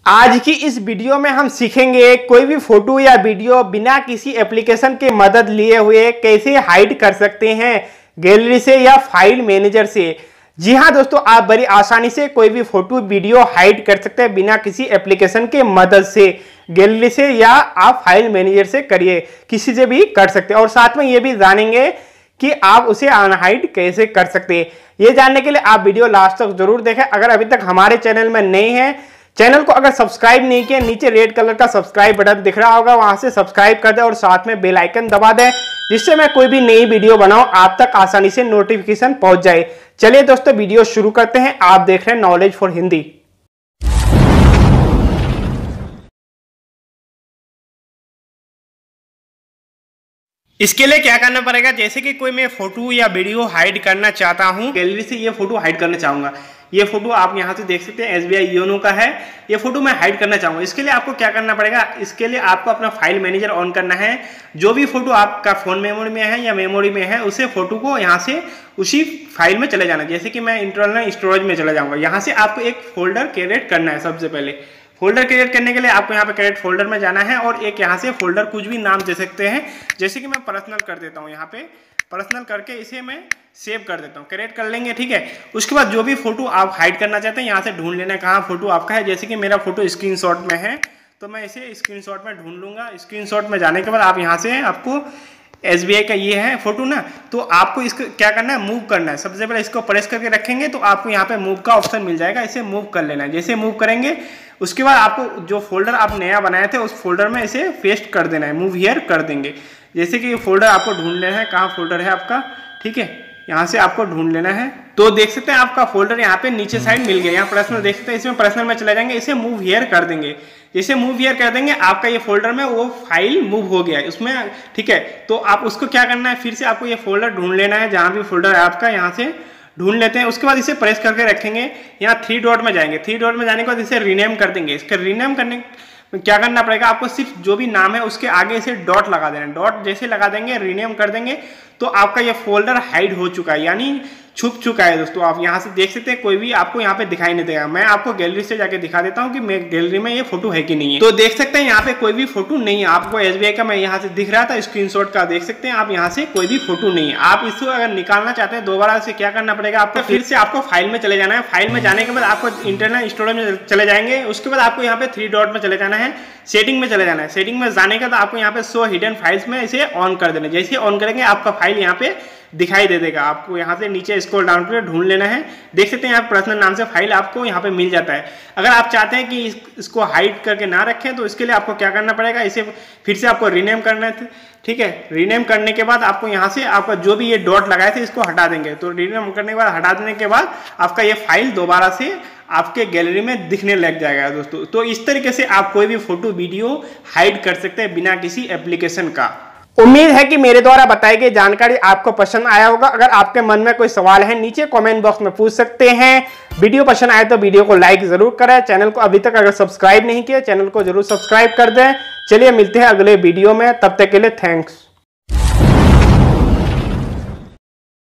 आज की इस वीडियो में हम सीखेंगे कोई भी फोटो या वीडियो बिना किसी एप्लीकेशन की मदद लिए हुए कैसे हाइड कर सकते हैं गैलरी से या फाइल मैनेजर से। जी हाँ दोस्तों, आप बड़ी आसानी से कोई भी फोटो वीडियो हाइड कर सकते हैं बिना किसी एप्लीकेशन की मदद से, गैलरी से या आप फाइल मैनेजर से करिए, किसी से भी कर सकते हैं। और साथ में ये भी जानेंगे कि आप उसे अनहाइड कैसे कर सकते हैं। ये जानने के लिए आप वीडियो लास्ट तक जरूर देखें। अगर अभी तक हमारे चैनल में नए हैं, चैनल को अगर सब्सक्राइब नहीं किया, नीचे रेड कलर का सब्सक्राइब बटन दिख रहा होगा, वहां से सब्सक्राइब कर दें और साथ में बेल आइकन दबा दें, जिससे मैं कोई भी नई वीडियो बनाऊं आप तक आसानी से नोटिफिकेशन पहुंच जाए। चलिए दोस्तों, वीडियो शुरू करते हैं। आप देख रहे हैं नॉलेज फॉर हिंदी। इसके लिए क्या करना पड़ेगा, जैसे कि कोई मैं फोटो या वीडियो हाइड करना चाहता हूं, गैलरी से ये फोटो हाइड करना चाहूंगा। ये फोटो आप यहां से देख सकते हैं, SBI योनो का है। ये फोटो मैं हाइड करना चाहूंगा। इसके लिए आपको क्या करना पड़ेगा, इसके लिए आपको अपना फाइल मैनेजर ऑन करना है। जो भी फोटो आपका फोन मेमोरी में है या मेमोरी में है, उसे फोटो को यहाँ से उसी फाइल में चले जाना। जैसे कि मैं इंटरनल स्टोरेज में चला जाऊंगा। यहाँ से आपको एक फोल्डर क्रिएट करना है। सबसे पहले फोल्डर क्रिएट करने के लिए आपको यहाँ पे क्रिएट फोल्डर में जाना है और एक यहाँ से फोल्डर कुछ भी नाम दे सकते हैं। जैसे कि मैं पर्सनल कर देता हूँ, यहाँ पे पर्सनल करके इसे मैं सेव कर देता हूँ। क्रिएट कर लेंगे, ठीक है। उसके बाद जो भी फोटो आप हाइड करना चाहते हैं, यहाँ से ढूंढ लेना है कहाँ फोटो आपका है। जैसे कि मेरा फोटो स्क्रीनशॉट में है, तो मैं इसे स्क्रीनशॉट में ढूंढ लूंगा। स्क्रीनशॉट में जाने के बाद आप यहाँ से आपको SBI का ये है फोटो ना, तो आपको इसको क्या करना है, मूव करना है। सबसे पहले इसको प्रेस करके रखेंगे तो आपको यहाँ पे मूव का ऑप्शन मिल जाएगा। इसे मूव कर लेना है। जैसे मूव करेंगे उसके बाद आपको जो फोल्डर आप नया बनाए थे उस फोल्डर में इसे पेस्ट कर देना है। मूव हियर कर देंगे। जैसे कि ये फोल्डर आपको ढूंढ लेना है, कहाँ फोल्डर है आपका, ठीक है। यहाँ से आपको ढूंढ लेना है। तो देख सकते हैं आपका फोल्डर यहाँ पे नीचे साइड मिल गया। यहाँ पर्सनल देख सकते हैं, इसमें पर्सनल में चले जाएंगे, इसे मूव हियर कर देंगे। जैसे मूव हियर कर देंगे, आपका ये फोल्डर में वो फाइल मूव हो गया है उसमें, ठीक है। तो आप उसको क्या करना है, फिर से आपको ये फोल्डर ढूंढ लेना है। जहाँ भी फोल्डर है आपका, यहाँ से ढूंढ लेते हैं। उसके बाद इसे प्रेस करके रखेंगे। यहाँ 3 डॉट में जाएंगे। 3 डॉट में जाने के बाद इसे रीनेम कर देंगे। इसका रीनेम करने क्या करना पड़ेगा, आपको सिर्फ जो भी नाम है उसके आगे इसे डॉट लगा देना। डॉट जैसे लगा देंगे, रीनेम कर देंगे, तो आपका ये फोल्डर हाइड हो चुका है, यानी छुप चुका है। दोस्तों आप यहाँ से देख सकते हैं, कोई भी आपको यहाँ पे दिखाई नहीं देगा। मैं आपको गैलरी से जाके दिखा देता हूँ कि मैं गैलरी में ये फोटो है कि नहीं है। तो देख सकते हैं यहाँ पे कोई भी फोटो नहीं है। आपको SBI का मैं यहाँ से दिख रहा था स्क्रीनशॉट का, देख सकते हैं आप यहाँ से कोई भी फोटो नहीं है। आप इसको अगर निकालना चाहते हैं दोबारा से क्या करना पड़ेगा, आपको फिर से आपको फाइल में चले जाना है। फाइल में जाने के बाद आपको इंटरनल स्टोरेज में चले जाएंगे। उसके बाद आपको यहाँ पे 3 डॉट में चले जाना है, सेटिंग में चले जाना है। सेटिंग में जाने के बाद आपको यहाँ पे शो हिडन फाइल्स में इसे ऑन कर देना है। जैसे ऑन करेंगे आपका फाइल यहाँ पे दिखाई दे देगा। आपको यहाँ से नीचे स्क्रॉल डाउन करके ढूंढ लेना है। देख सकते हैं यहाँ पर्सनल नाम से फाइल आपको यहाँ पे मिल जाता है। अगर आप चाहते हैं कि इसको हाइड करके ना रखें, तो इसके लिए आपको क्या करना पड़ेगा, इसे फिर से आपको रीनेम करना है, ठीक है। रीनेम करने के बाद आपको यहाँ से आपका जो भी ये डॉट लगाए थे इसको हटा देंगे। तो रीनेम करने के बाद, हटा देने के बाद आपका ये फाइल दोबारा से आपके गैलरी में दिखने लग जाएगा दोस्तों। तो इस तरीके से आप कोई भी फोटो वीडियो हाइड कर सकते हैं बिना किसी एप्लीकेशन का। उम्मीद है कि मेरे द्वारा बताई गई जानकारी आपको पसंद आया होगा। अगर आपके मन में कोई सवाल है, नीचे कमेंट बॉक्स में पूछ सकते हैं। वीडियो पसंद आए तो वीडियो को लाइक जरूर करें। चैनल को अभी तक अगर सब्सक्राइब नहीं किया, चैनल को जरूर सब्सक्राइब कर दें। चलिए मिलते हैं अगले वीडियो में, तब तक के लिए थैंक्स।